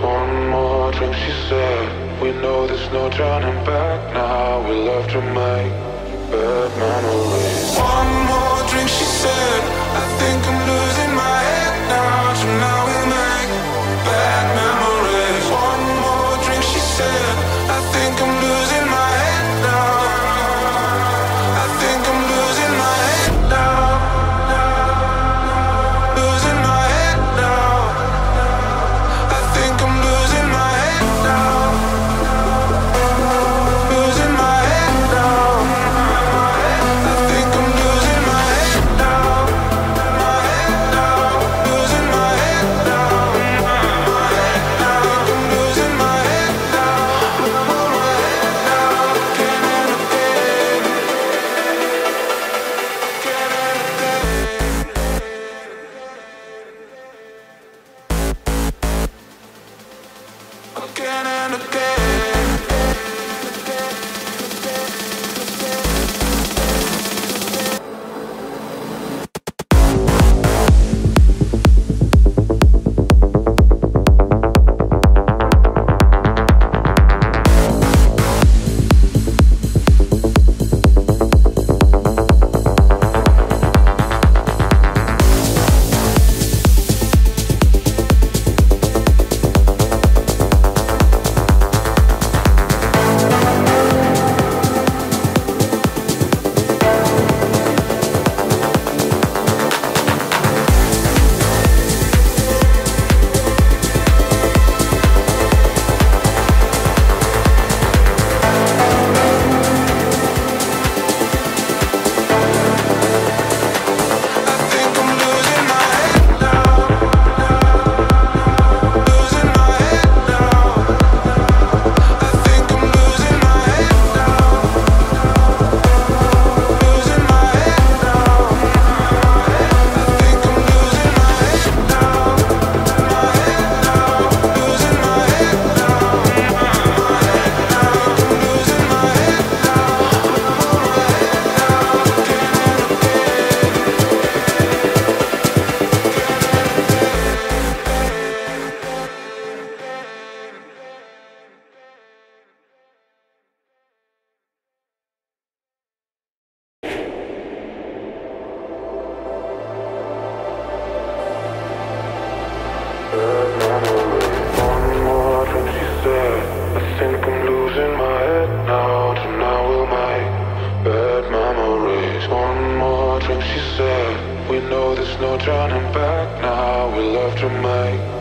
One more drink, she said. We know there's no turning back now. We love to make bad memories. One more drink, she said. I think I'm losing my head now. Tonight we'll make bad memories. One more drink, she said. I think I'm losing my head now. I think I'm losing my head now. Losing my head now. I think I'm losing my head now. Losing my head now. I think I'm losing my head now. My head now. Losing my head now. My head now. I think I'm losing my head now. My head now. Again and again. Again and again. Again and again. Bad memories. One more drink, she said. I think I'm losing my head now. Tonight we'll make bad memories. One more drink, she said. We know there's no turning back now. We love to make